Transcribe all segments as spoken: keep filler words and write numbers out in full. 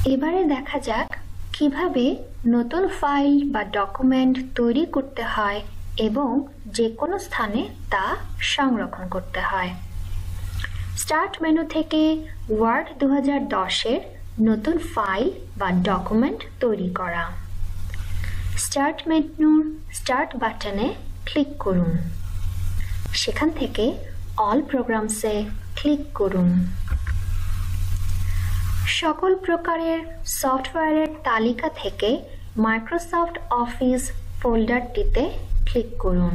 এবারে দেখা যাক কিভাবে নতুন ফাইল বা ডকুমেন্ট তৈরি করতে হয় এবং যে কোনো স্থানে তা সংরক্ষণ করতে হয়। স্টার্ট মেনু থেকে ওয়ার্ড দুই হাজার দশ এর নতুন ফাইল বা ডকুমেন্ট তৈরি করা। স্টার্ট মেনুর স্টার্ট বাটনে ক্লিক করুন। সেখান থেকে অল প্রোগ্রামসে ক্লিক করুন। সকল প্রকারের সফটওয়্যারের তালিকা থেকে মাইক্রোসফট অফিস ফোল্ডারটিতে ক্লিক করুন।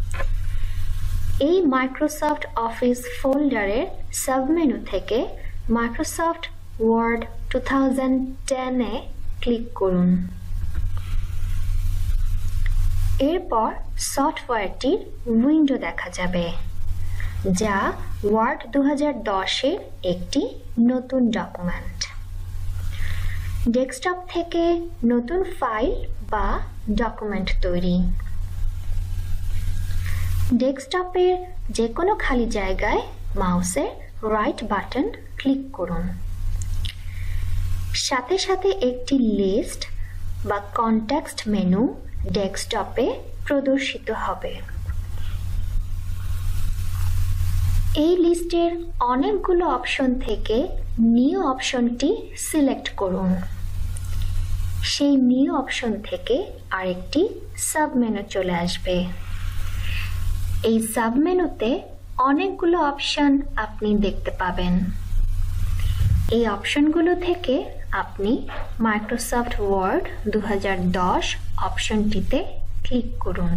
এই মাইক্রোসফট অফিস ফোল্ডারের সাবমেনু থেকে মাইক্রোসফট ওয়ার্ড দুই হাজার দশ এ ক্লিক করুন। এরপর সফটওয়্যারটির উইন্ডো দেখা যাবে, যা ওয়ার্ড দুই হাজার দশ এর একটি নতুন ডকুমেন্ট। ডেস্কটপ থেকে নতুন ফাইল বা ডকুমেন্ট তৈরি। ডেস্কটপের যে কোনো খালি জায়গায় মাউসের রাইট বাটন ক্লিক করুন। সাথে সাথে একটি লিস্ট বা কনটেক্সট মেনু ডেস্কটপে প্রদর্শিত হবে। এই লিস্টের অনেকগুলো অপশন থেকে নিউ অপশনটি সিলেক্ট করুন। সেই নিউ অপশন থেকে আরেকটি সাবমেনু চলে আসবে। এই সাবমেনুতে অনেকগুলো অপশন আপনি দেখতে পাবেন। এই অপশনগুলো থেকে আপনি মাইক্রোসফট ওয়ার্ড দুই হাজার দশ অপশনটিতে ক্লিক করুন।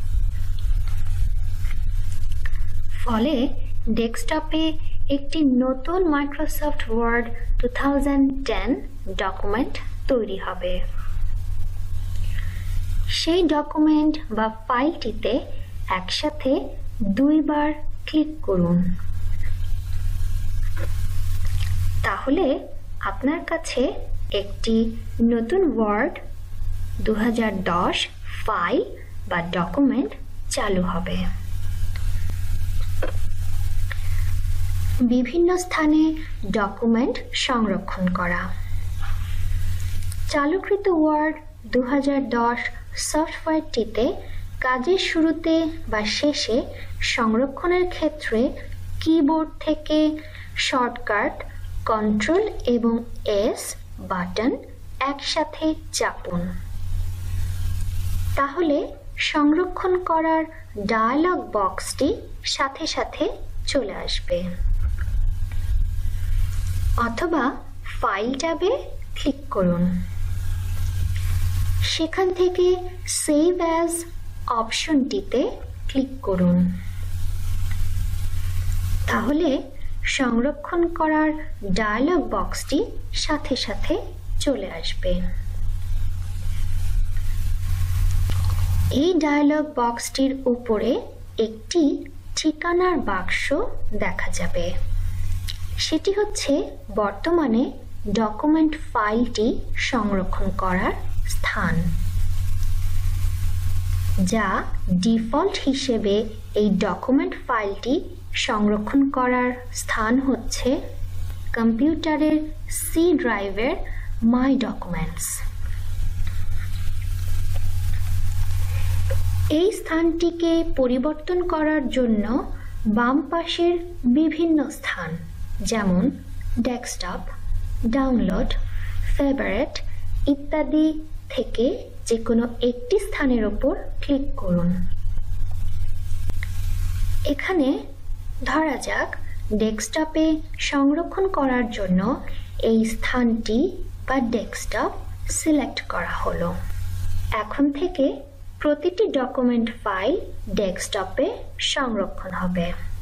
ফলে ডেস্কটপে একটি নতুন মাইক্রোসফট ওয়ার্ড দুই হাজার দশ ডকুমেন্ট তৈরি হবে। সেই ডকুমেন্ট বা ফাইলটিতে একসাথে দুইবার ক্লিক করুন। তাহলে আপনার কাছে একটি নতুন ওয়ার্ড দুই হাজার দশ ফাইল বা ডকুমেন্ট চালু হবে। বিভিন্ন স্থানে ডকুমেন্ট সংরক্ষণ করা। চালুকৃত ওয়ার্ড দুই হাজার দশ সফটওয়্যারটিতে কাজের শুরুতে বা শেষে সংরক্ষণের ক্ষেত্রে কিবোর্ড থেকে শর্টকাট কন্ট্রোল এবং এস বাটন একসাথে চাপুন। তাহলে সংরক্ষণ করার ডায়ালগ বক্সটি সাথে সাথে চলে আসবে। অথবা ফাইল ট্যাবে ক্লিক করুন। সেখান থেকে সেভ অ্যাজ অপশনটিতে ক্লিক করুন। তাহলে সংরক্ষণ করার ডায়ালগ বক্সটি সাথে সাথে চলে আসবে। এই ডায়ালগ বক্সটির উপরে একটি ঠিকানার বাক্স দেখা যাবে। সেটি হচ্ছে বর্তমানে ডকুমেন্ট ফাইলটি সংরক্ষণ করার স্থান, যা ডিফল্ট হিসেবে এই ডকুমেন্ট ফাইলটি সংরক্ষণ করার স্থান হচ্ছে কম্পিউটারের সি ড্রাইভের মাই ডকুমেন্টস। এই স্থানটিকে পরিবর্তন করার জন্য বাম পাশের বিভিন্ন স্থান যেমন ডেস্কটপ, ডাউনলোড, ফেভারিট ইত্যাদি থেকে যে কোনো একটি স্থানের উপর ক্লিক করুন। এখানে ধরা যাক ডেস্কটপে সংরক্ষণ করার জন্য এই স্থানটি বা ডেস্কটপ সিলেক্ট করা হলো। এখন থেকে প্রতিটি ডকুমেন্ট ফাইল ডেস্কটপে সংরক্ষণ হবে।